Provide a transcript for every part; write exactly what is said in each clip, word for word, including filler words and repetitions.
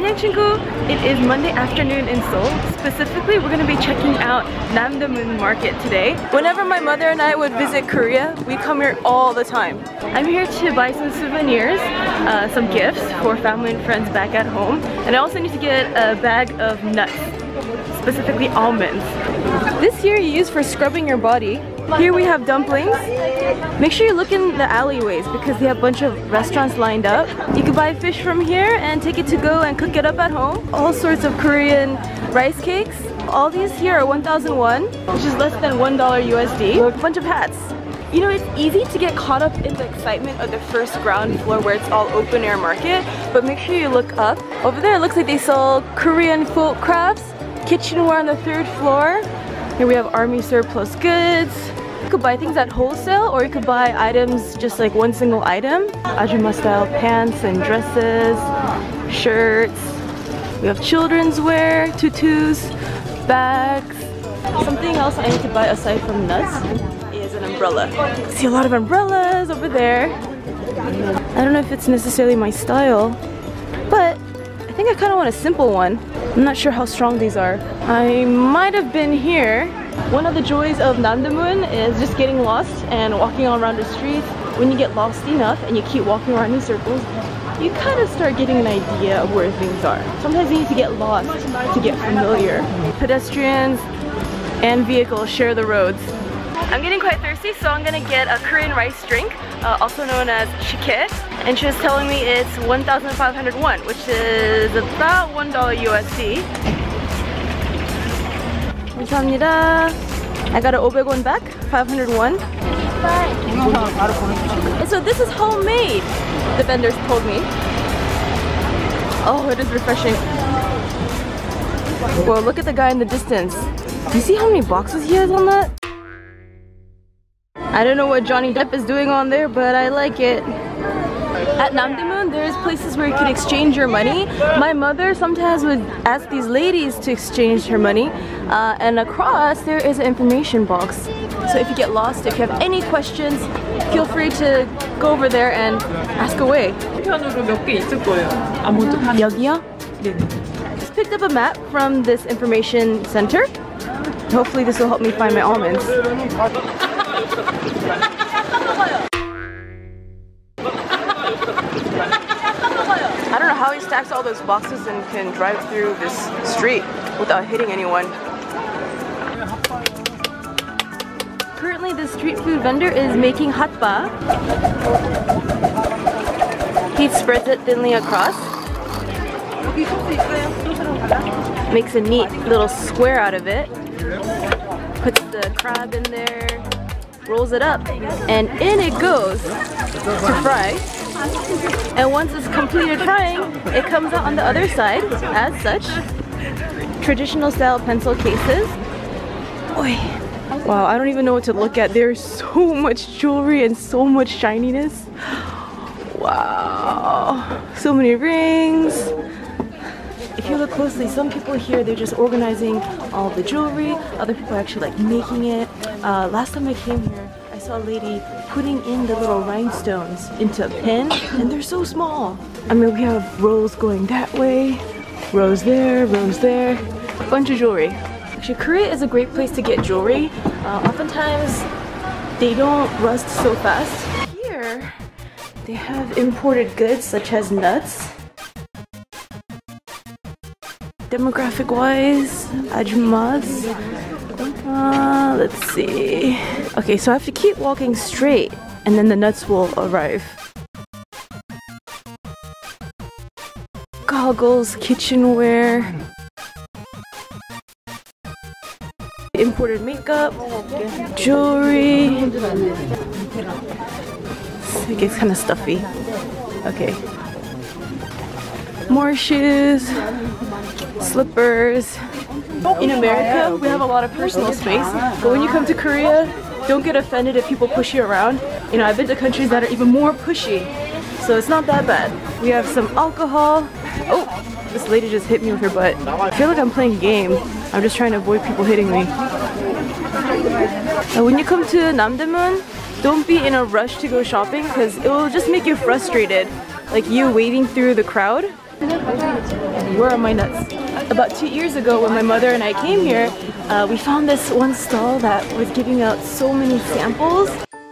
Annyeong 친구! It is Monday afternoon in Seoul. Specifically, we're gonna be checking out Namdaemun Market today. Whenever my mother and I would visit Korea, we come here all the time. I'm here to buy some souvenirs, uh, some gifts for family and friends back at home. And I also need to get a bag of nuts, specifically almonds. This here you use for scrubbing your body. Here we have dumplings. Make sure you look in the alleyways because they have a bunch of restaurants lined up. You can buy fish from here and take it to go and cook it up at home. All sorts of Korean rice cakes. All these here are one thousand won, which is less than one dollar U S D. A bunch of hats. You know, it's easy to get caught up in the excitement of the first ground floor where it's all open air market, but make sure you look up. Over there it looks like they sell Korean folk crafts, kitchenware on the third floor. Here we have army surplus goods. You could buy things at wholesale or you could buy items just like one single item. Ajumma style pants and dresses, shirts. We have children's wear, tutus, bags. Something else I need to buy aside from nuts is an umbrella. See a lot of umbrellas over there. I don't know if it's necessarily my style, but I think I kind of want a simple one. I'm not sure how strong these are. I might have been here. One of the joys of Namdaemun is just getting lost and walking all around the streets. When you get lost enough and you keep walking around in circles, you kind of start getting an idea of where things are. Sometimes you need to get lost to get familiar. Pedestrians and vehicles share the roads. I'm getting quite thirsty, so I'm gonna get a Korean rice drink, uh, also known as shike. And she was telling me it's one thousand five hundred won, which is about one dollar U S D. 감사합니다. I got an 오백 won back, five hundred won. And so this is homemade, the vendors told me. Oh, it is refreshing. Well, look at the guy in the distance. Do you see how many boxes he has on that? I don't know what Johnny Depp is doing on there, but I like it. At Namdaemun, there's places where you can exchange your money. My mother sometimes would ask these ladies to exchange her money. Uh, and across, there is an information box. So if you get lost, if you have any questions, feel free to go over there and ask away. 여기요? Just picked up a map from this information center. Hopefully this will help me find my almonds. I don't know how he stacks all those boxes and can drive through this street without hitting anyone. Currently, the street food vendor is making hatba. He spreads it thinly across. Makes a neat little square out of it. Puts the crab in there. Rolls it up. And in it goes to fry. And once it's completed frying, it comes out on the other side as such. Traditional style pencil cases. Oy. Wow, I don't even know what to look at. There's so much jewelry and so much shininess. Wow. So many rings. If you look closely, some people here, they're just organizing all the jewelry. Other people are actually like making it. Uh, last time I came here, I saw a lady putting in the little rhinestones into a pin, and they're so small. I mean, we have rows going that way, rows there, rows there, a bunch of jewelry. Actually, Korea is a great place to get jewelry. Uh, oftentimes, they don't rust so fast. Here, they have imported goods such as nuts. Demographic-wise, ajummas. Uh, let's see. Okay, so I have to keep walking straight and then the nuts will arrive. Goggles, kitchenware, imported makeup, jewelry. It gets kind of stuffy. Okay. More shoes, slippers. In America, we have a lot of personal space, but when you come to Korea, don't get offended if people push you around. You know, I've been to countries that are even more pushy, so it's not that bad. We have some alcohol. Oh, this lady just hit me with her butt. I feel like I'm playing a game. I'm just trying to avoid people hitting me. Now, when you come to Namdaemun, don't be in a rush to go shopping because it will just make you frustrated. Like you wading through the crowd. Where are my nuts? About two years ago when my mother and I came here, uh, we found this one stall that was giving out so many samples.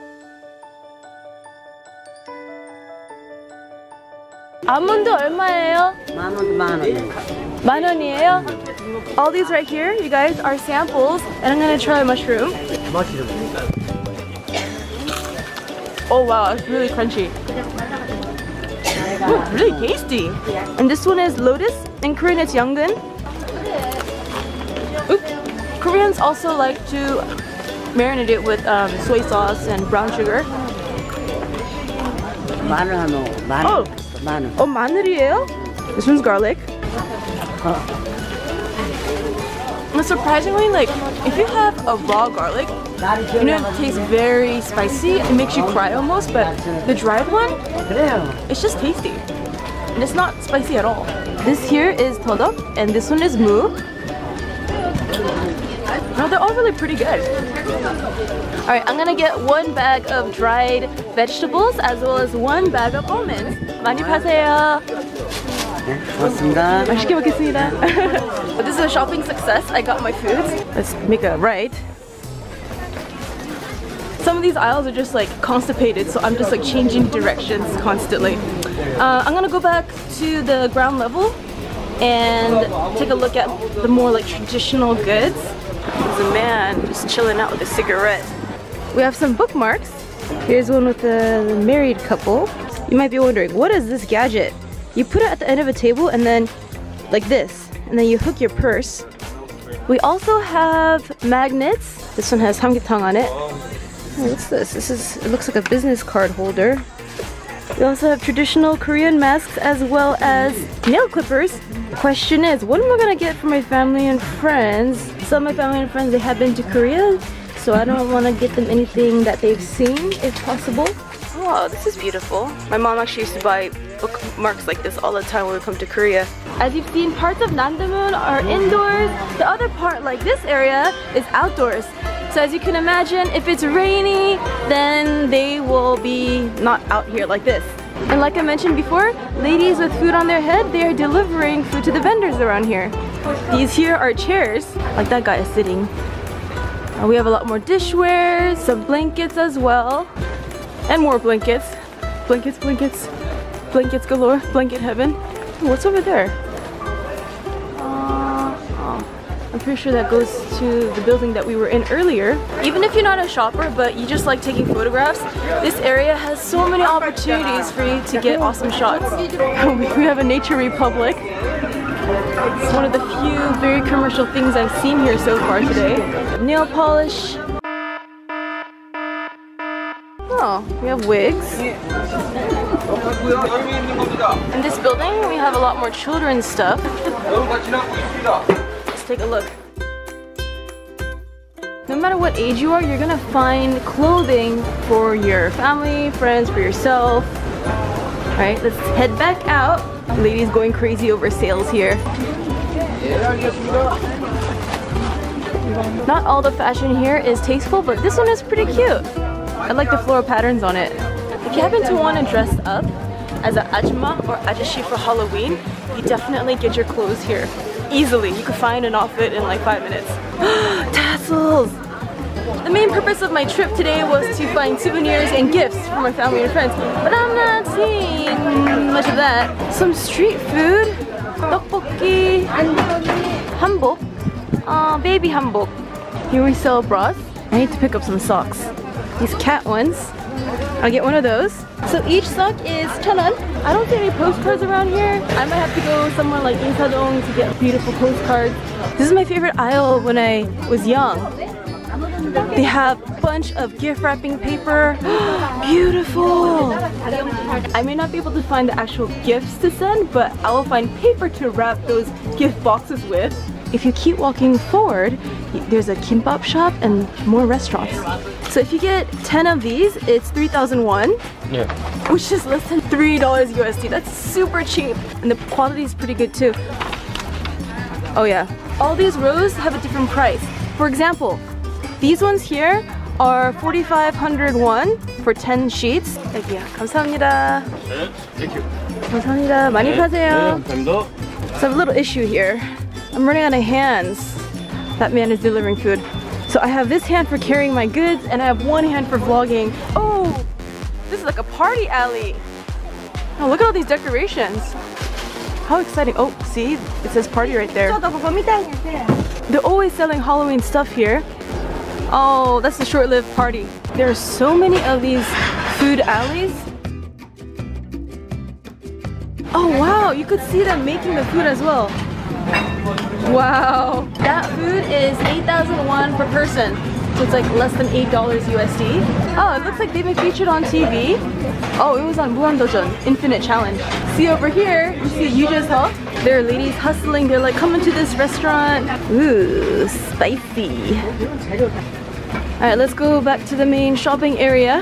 아몬드 얼마예요? 만 원, 만 원. 만 원이에요? All these right here, you guys, are samples, and I'm gonna try a mushroom. Mushroom. Oh wow, it's really crunchy. Ooh, really tasty. And this one is lotus. In Korean, it's yangun. Oop. Koreans also like to marinate it with um, soy sauce and brown sugar. 마늘 하나, 마늘. Oh, 마늘. oh, 마늘이에요? This one's garlic. And surprisingly, like, if you have a raw garlic, you know, it tastes very spicy. It makes you cry almost, but the dried one, it's just tasty. And it's not spicy at all. This here is todok, and this one is mu. No, they're all really pretty good. Alright, I'm gonna get one bag of dried vegetables as well as one bag of almonds. 많이 파세요. 고맙습니다. 맛있게 먹겠습니다. But this is a shopping success. I got my foods. Let's make a right. Some of these aisles are just like constipated, so I'm just like changing directions constantly. Uh, I'm gonna go back to the ground level and take a look at the more like traditional goods. There's a man just chilling out with a cigarette. We have some bookmarks. Here's one with a married couple. You might be wondering, what is this gadget? You put it at the end of a table and then like this, and then you hook your purse. We also have magnets. This one has samgyetang on it. Oh, what's this? This is, it looks like a business card holder. We also have traditional Korean masks as well as nail clippers. The question is, what am I gonna get for my family and friends? Some of my family and friends, they have been to Korea, so I don't want to get them anything that they've seen if possible. Wow, this is beautiful. My mom actually used to buy bookmarks like this all the time when we come to Korea. As you've seen, parts of Namdaemun are indoors. The other part, like this area, is outdoors. So as you can imagine, if it's rainy, then they will be not out here like this. And like I mentioned before, ladies with food on their head, they are delivering food to the vendors around here. These here are chairs, like that guy is sitting. Uh, we have a lot more dishware, some blankets as well. And more blankets. Blankets, blankets, blankets galore, blanket heaven. Ooh, what's over there? Uh, oh, I'm pretty sure that goes to the building that we were in earlier. Even if you're not a shopper, but you just like taking photographs, this area has so many opportunities for you to get awesome shots. We have a nature republic. It's one of the few very commercial things I've seen here so far today. Nail polish. Oh, we have wigs. In this building, we have a lot more children's stuff. Let's take a look. No matter what age you are, you're gonna find clothing for your family, friends, for yourself. Alright, let's head back out. Ladies going crazy over sales here. Not all the fashion here is tasteful, but this one is pretty cute. I like the floral patterns on it. If you happen to want to dress up as an ajumma or ajashi for Halloween, you definitely get your clothes here. Easily, you can find an outfit in like five minutes. Tassels! The main purpose of my trip today was to find souvenirs and gifts for my family and friends, but I'm not seeing much of that. Some street food, tteokbokki, hanbok, uh, baby hanbok. Here we sell bras. I need to pick up some socks. These cat ones. I'll get one of those. So each sock is one thousand won. I don't see any postcards around here. I might have to go somewhere like Insadong to get beautiful postcards. This is my favorite aisle when I was young. They have a bunch of gift wrapping paper. Beautiful! I may not be able to find the actual gifts to send, but I will find paper to wrap those gift boxes with. If you keep walking forward, there's a kimbap shop and more restaurants. So if you get ten of these, it's three thousand won, yeah, which is less than three dollars U S D. That's super cheap. And the quality is pretty good too. Oh yeah. All these rows have a different price. For example, these ones here are forty-five hundred won for ten sheets. Yeah, 감사합니다. Thank you. 감사합니다. 많이 파세요. 감사합니다. So I have a little issue here. I'm running out of hands. That man is delivering food. So I have this hand for carrying my goods and I have one hand for vlogging. Oh, this is like a party alley. Oh, look at all these decorations. How exciting. Oh, see, it says party right there. They're always selling Halloween stuff here. Oh, that's a short-lived party. There are so many of these food alleys. Oh wow, you could see them making the food as well. Wow, that food is eight thousand won per person. So it's like less than eight dollars U S D. Oh, it looks like they've been featured on T V. Oh, it was on 무한도전, Infinite Challenge. See over here, you see Yuja's Hall. There are ladies hustling. They're like, come into this restaurant. Ooh, spicy. Alright, let's go back to the main shopping area.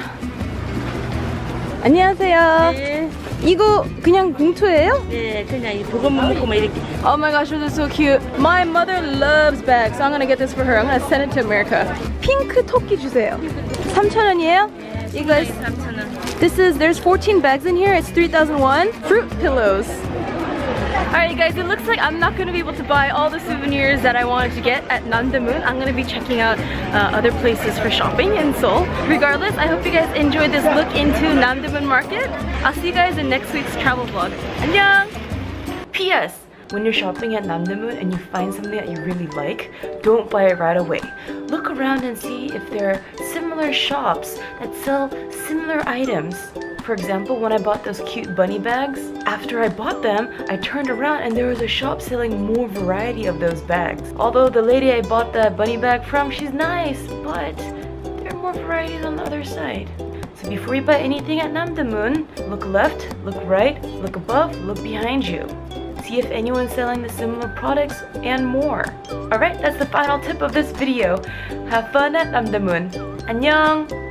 안녕하세요. 네. 이거 그냥 봉투예요? 네, 그냥 보고 먹고 막 이렇게. Oh my gosh, this is so cute. My mother loves bags, so I'm gonna get this for her. I'm gonna send it to America. 핑크 토끼 주세요. 삼천 원이에요? You guys, 삼천 원. this is, there's fourteen bags in here. It's three thousand won. Fruit pillows. Alright you guys, it looks like I'm not going to be able to buy all the souvenirs that I wanted to get at Namdaemun. I'm going to be checking out uh, other places for shopping in Seoul. Regardless, I hope you guys enjoyed this look into Namdaemun Market. I'll see you guys in next week's travel vlog. 안녕! P S When you're shopping at Namdaemun and you find something that you really like, don't buy it right away. Look around and see if there are similar shops that sell similar items. For example, when I bought those cute bunny bags, after I bought them, I turned around and there was a shop selling more variety of those bags. Although the lady I bought the bunny bag from, she's nice, but there are more varieties on the other side. So before you buy anything at Namdaemun, look left, look right, look above, look behind you. See if anyone's selling the similar products and more. Alright, that's the final tip of this video. Have fun at Namdaemun. 안녕!